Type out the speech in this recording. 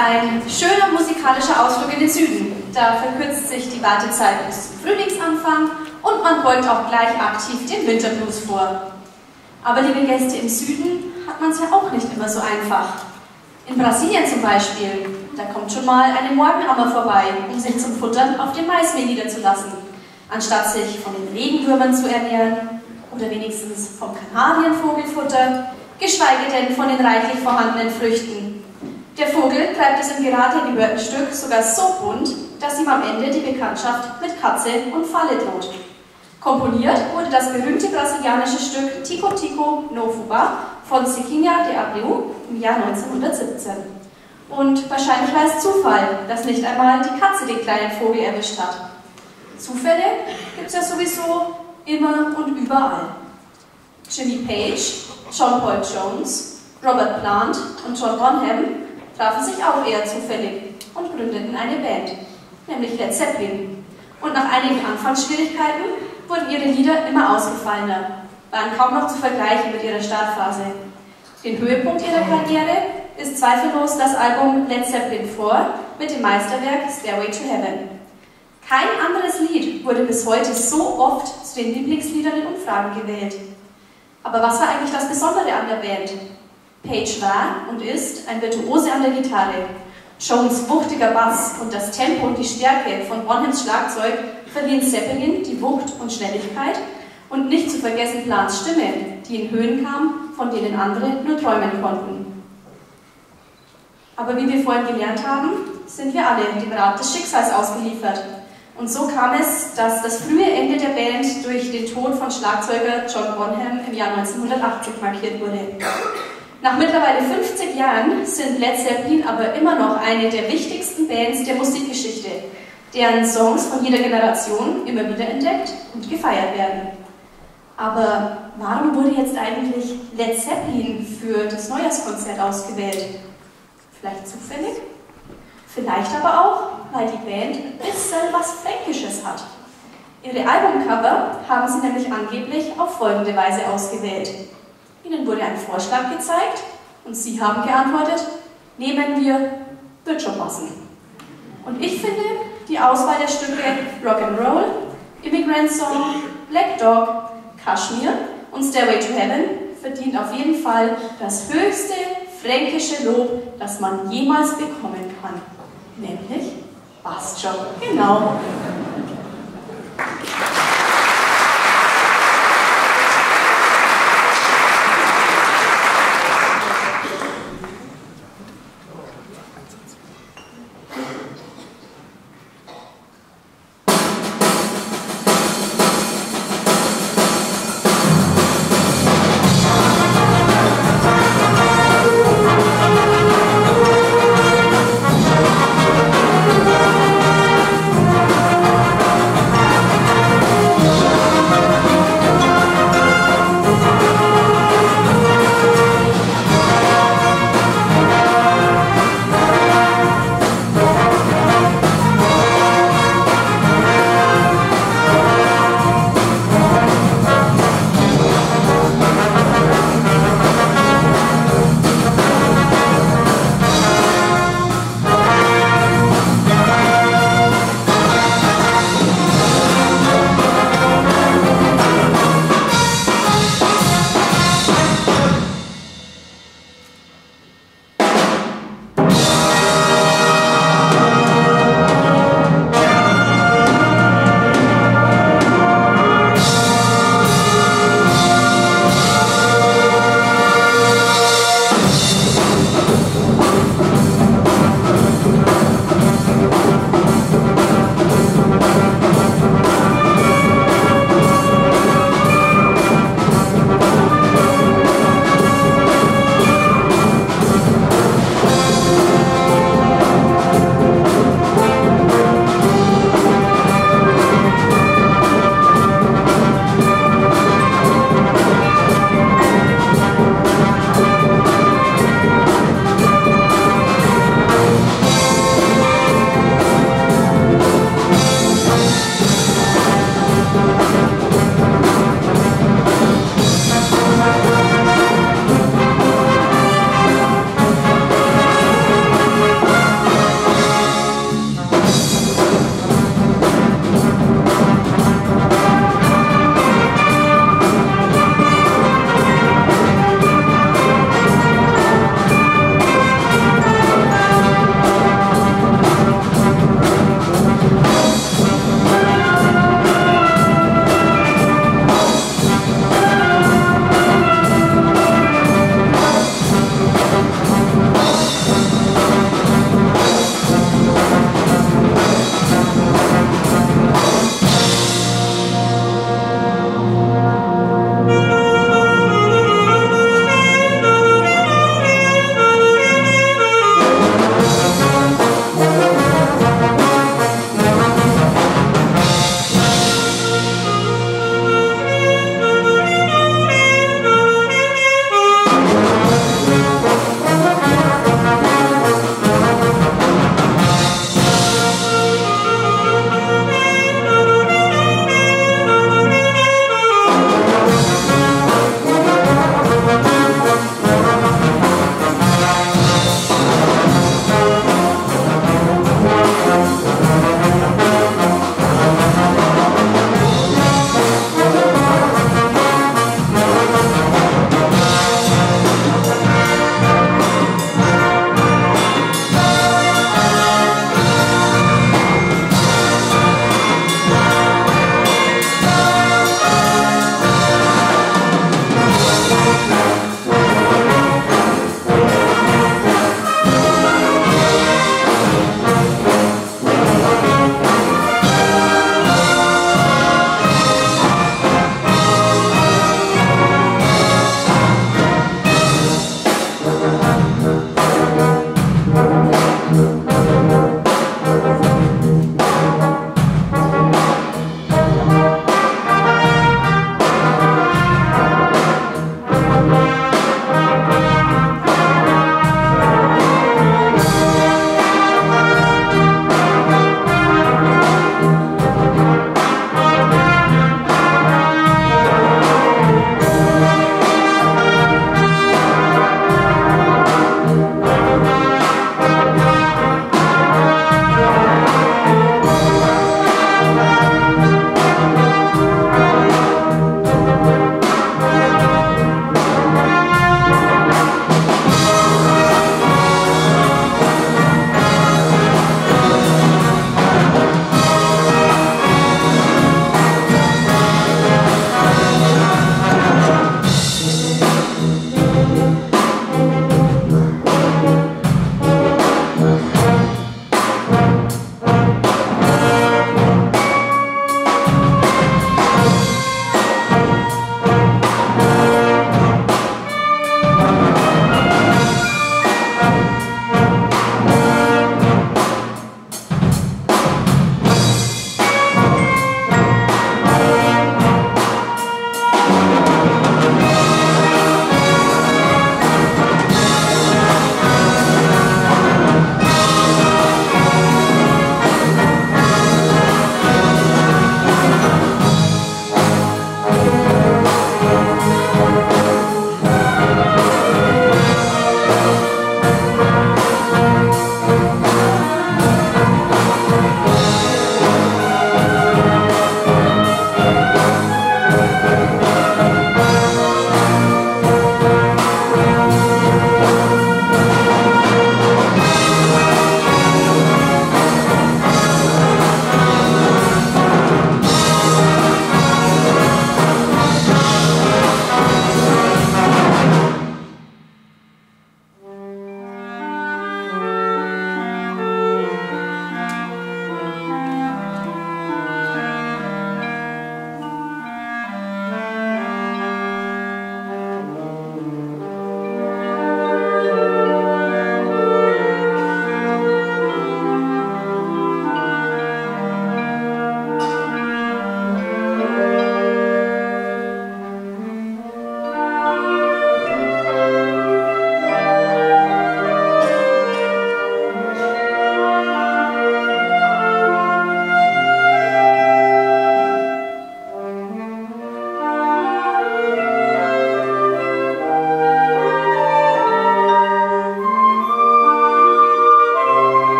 ein schöner musikalischer Ausflug in den Süden. Da verkürzt sich die Wartezeit bis zum Frühlingsanfang und man beugt auch gleich aktiv den Winterblues vor. Aber liebe Gäste, im Süden hat man es ja auch nicht immer so einfach. In Brasilien zum Beispiel, da kommt schon mal eine Morgenammer vorbei, um sich zum Futtern auf dem Maismehl niederzulassen, anstatt sich von den Regenwürmern zu ernähren oder wenigstens vom Kanarienvogelfutter, geschweige denn von den reichlich vorhandenen Früchten. Der Vogel treibt es im gerade gehörten Stück sogar so bunt, dass ihm am Ende die Bekanntschaft mit Katze und Falle droht. Komponiert wurde das berühmte brasilianische Stück Tico Tico no Fubá von Zequinha de Abreu im Jahr 1917. Und wahrscheinlich war es Zufall, dass nicht einmal die Katze den kleinen Vogel erwischt hat. Zufälle gibt es ja sowieso immer und überall. Jimmy Page, John Paul Jones, Robert Plant und John Bonham trafen sich auch eher zufällig und gründeten eine Band, nämlich Led Zeppelin. Und nach einigen Anfangsschwierigkeiten wurden ihre Lieder immer ausgefallener, waren kaum noch zu vergleichen mit ihrer Startphase. Den Höhepunkt ihrer Karriere ist zweifellos das Album Led Zeppelin IV mit dem Meisterwerk Stairway to Heaven. Kein anderes Lied wurde bis heute so oft zu den Lieblingsliedern in Umfragen gewählt. Aber was war eigentlich das Besondere an der Band? Page war und ist ein Virtuose an der Gitarre. Jones wuchtiger Bass und das Tempo und die Stärke von Bonhams Schlagzeug verliehen Zeppelin die Wucht und Schnelligkeit und nicht zu vergessen Plants Stimme, die in Höhen kam, von denen andere nur träumen konnten. Aber wie wir vorhin gelernt haben, sind wir alle dem Rat des Schicksals ausgeliefert. Und so kam es, dass das frühe Ende der Band durch den Tod von Schlagzeuger John Bonham im Jahr 1980 markiert wurde. Nach mittlerweile 50 Jahren sind Led Zeppelin aber immer noch eine der wichtigsten Bands der Musikgeschichte, deren Songs von jeder Generation immer wieder entdeckt und gefeiert werden. Aber warum wurde jetzt eigentlich Led Zeppelin für das Neujahrskonzert ausgewählt? Vielleicht zufällig? Vielleicht aber auch, weil die Band ein bisschen was Fränkisches hat. Ihre Albumcover haben sie nämlich angeblich auf folgende Weise ausgewählt. Ihnen wurde ein Vorschlag gezeigt und sie haben geantwortet, nehmen wir, wird schon passen. Und ich finde, die Auswahl der Stücke Rock'n'Roll, Immigrant Song, Black Dog, Kashmir und Stairway to Heaven verdient auf jeden Fall das höchste fränkische Lob, das man jemals bekommen kann. Nämlich, passt schon, genau.